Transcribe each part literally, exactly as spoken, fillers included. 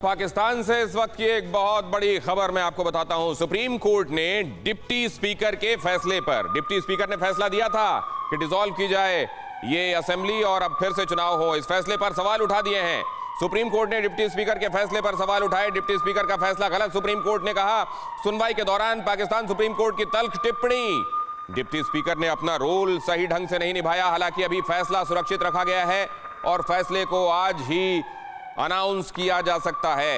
पाकिस्तान से इस वक्त की एक बहुत बड़ी खबर मैं आपको बताता हूं। सुप्रीम कोर्ट ने डिप्टी स्पीकर के फैसले पर, डिप्टी स्पीकर ने फैसला दिया था कि डिसॉल्व की जाए ये असेंबली और अब फिर से चुनाव हो, इस फैसले पर सवाल उठा दिए हैं। सुप्रीम कोर्ट ने डिप्टी स्पीकर के फैसले पर सवाल उठाए। डिप्टी स्पीकर का फैसला गलत, सुप्रीम कोर्ट ने कहा। सुनवाई के दौरान पाकिस्तान सुप्रीम कोर्ट की तल्ख टिप्पणी। डिप्टी स्पीकर ने अपना रोल सही ढंग से नहीं निभाया। हालांकि अभी फैसला सुरक्षित रखा गया है और फैसले को आज ही अनाउंस किया जा सकता है।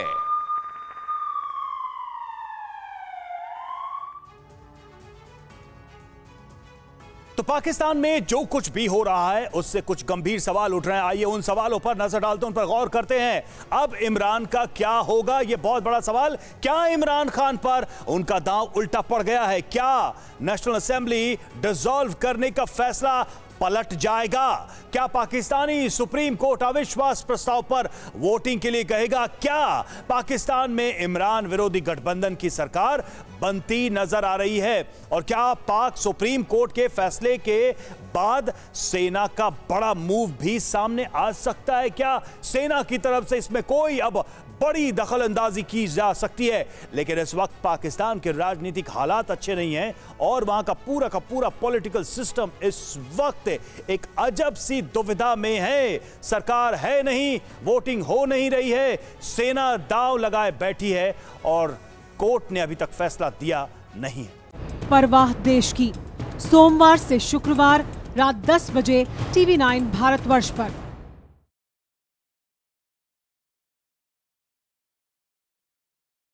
तो पाकिस्तान में जो कुछ भी हो रहा है उससे कुछ गंभीर सवाल उठ रहे हैं। आइए उन सवालों पर नजर डालते हैं, उन पर गौर करते हैं। अब इमरान का क्या होगा, यह बहुत बड़ा सवाल। क्या इमरान खान पर उनका दांव उल्टा पड़ गया है? क्या नेशनल असेंबली डिसॉल्व करने का फैसला पलट जाएगा? क्या पाकिस्तानी सुप्रीम कोर्ट अविश्वास प्रस्ताव पर वोटिंग के लिए कहेगा? क्या पाकिस्तान में इमरान विरोधी गठबंधन की सरकार बनती नजर आ रही है? और क्या पाक सुप्रीम कोर्ट के फैसले के बाद सेना का बड़ा मूव भी सामने आ सकता है? क्या सेना की तरफ से इसमें कोई अब बड़ी दखल अंदाजी की जा सकती है? लेकिन इस वक्त पाकिस्तान के राजनीतिक हालात अच्छे नहीं हैं और वहां का पूरा का पूरा पॉलिटिकल सिस्टम इस वक्त एक अजब सी दुविधा में है। सरकार है नहीं, वोटिंग हो नहीं रही है, सेना दांव लगाए बैठी है और कोर्ट ने अभी तक फैसला दिया नहीं है। परवाह देश की, सोमवार से शुक्रवार रात दस बजे टीवी नाइन भारतवर्ष पर।